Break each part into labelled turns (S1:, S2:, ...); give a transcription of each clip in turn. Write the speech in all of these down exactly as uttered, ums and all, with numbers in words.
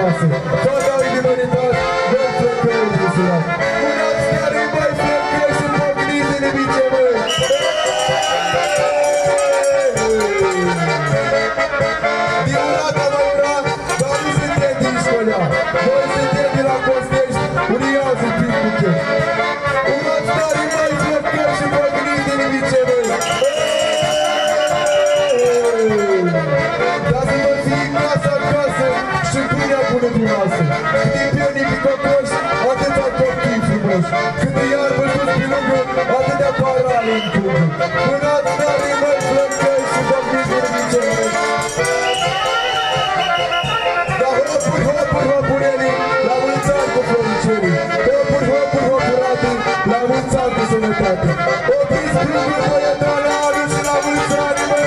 S1: frumoase. Toată au inimăritat, băi flăcăi, Iisulat. Unați tare, băi flăcăi, și pocniți inimicii, băi. Diurata, mă ura, dar nu suntem din școlea. Noi suntem de la Costești, unii alții pic cu chești. Unați tare, băi flăcăi, și pocniți inimicii, băi. Dar să vă fie casă acasă și pâinea bună din masă. Cât e pionii pe cocoși, atâția copii frumoși. Cât e iarbă sus pe lungă, atâtea parale în tubă. Mânați tare, măi flăcăi, și pocniți inimicii, băi. Dar hopuri, hopuri, hopurelii, la mulți ani cu floricelii. Hopuri, hopuri, hopuratii, la mulți ani cu sănătate. Opriți plângul băietale, alu și la mulți ani, băi!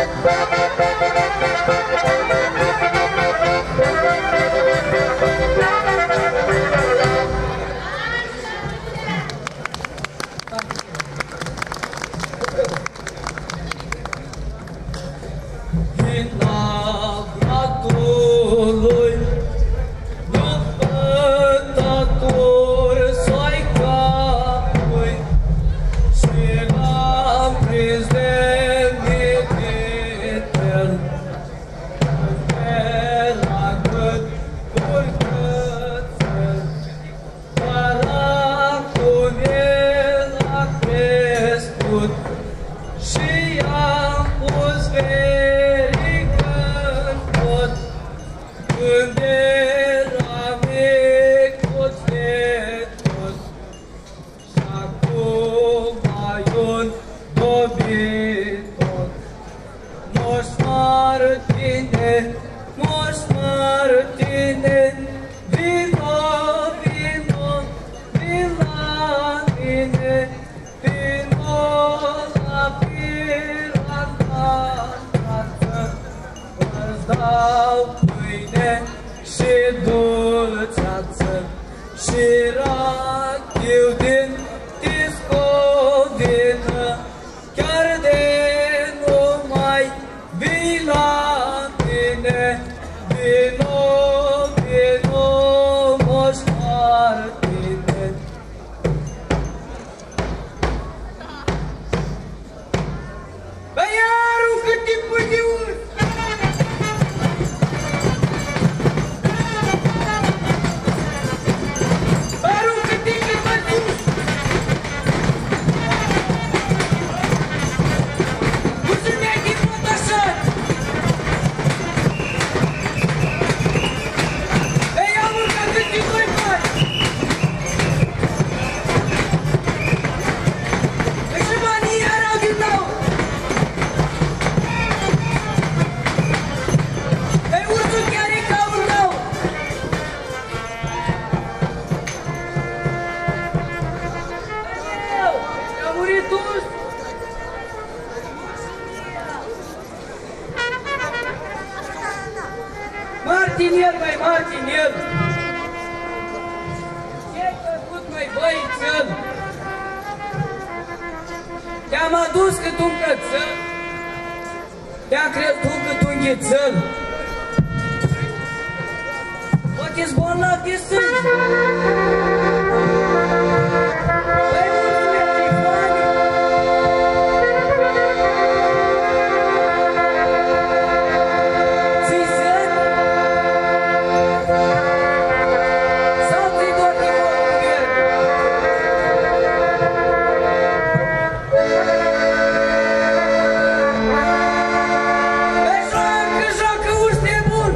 S2: Martinier, mai Martinier! Ce-ai făcut, mai băițel? Te-am adus cât un cățel, te-am crescut cât un ghețel. Poate-s bolnav de sânge. Păi, mulțumesc, Ivane! Ți-i săni? Sau ți-i dor de mortul verde? Păi, joacă, joacă, uște bun!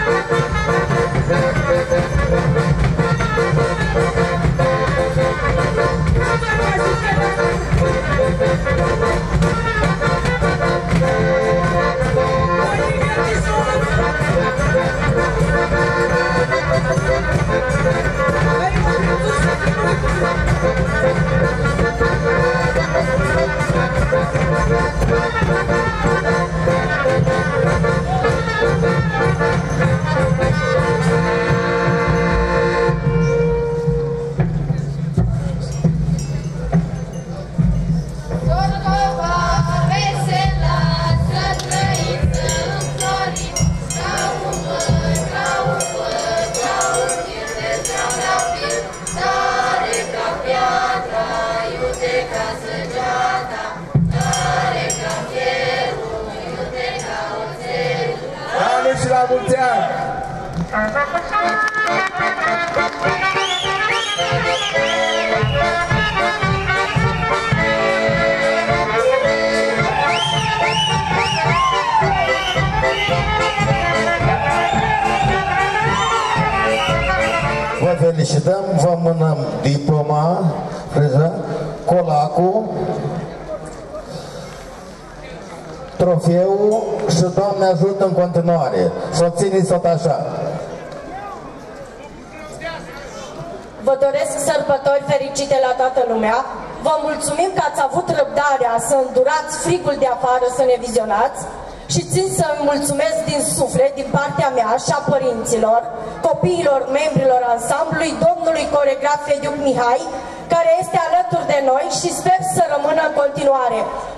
S1: Și la mulți ani!
S3: Vă felicităm, vă mânăm diploma, colacul, trofeul și Doamne ajută în continuare. Să o țineți tot așa.
S4: Vă doresc sărbători fericite la toată lumea. Vă mulțumim că ați avut răbdarea să îndurați frigul de afară, să ne vizionați. și țin să-mi mulțumesc din suflet, din partea mea și a părinților, copiilor, membrilor ansamblului, domnului coregraf Fediuc Mihai, care este alături de noi și sper să rămână în continuare.